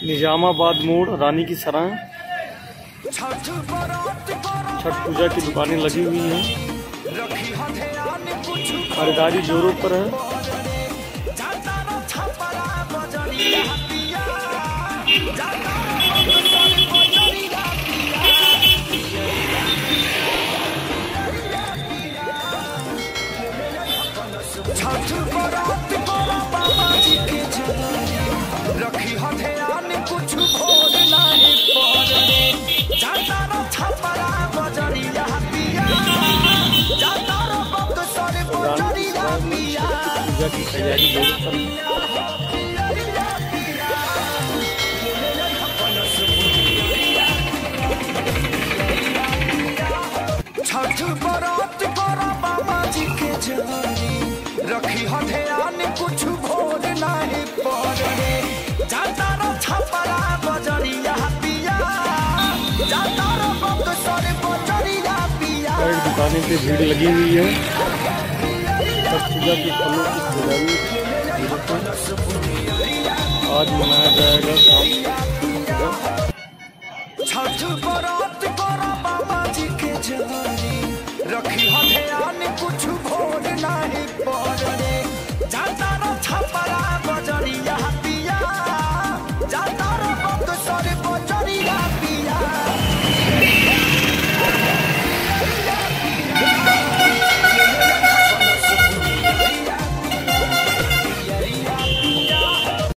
निजामाबाद मोड़, रानी की सराय। छठ पूजा की दुकानें लगी हुई हैं, खरीदारी जोरों पर है। छठ बरात बड़ा बाबा जी के रखी हथियान कुछ भोर नहीं पड़े जाता रो छपरा बजरिया पिया जाता रो बक्सर बजरिया पिया पूजा की तैयारी जोरों पर। छठ बरात बड़ा बाबा जी के रखी हथियान कुछ भोर नहीं पड़े जाता रो छपरा बजरिया पिया जाता रो बक्सर बजरिया पिया। कई दुकानें पे भीड़ लगी हुई है। छठ पूजा की फलों की खरीदारी आज मनाया जाएगा शाम। छठ बरात बड़ा बाबा जी के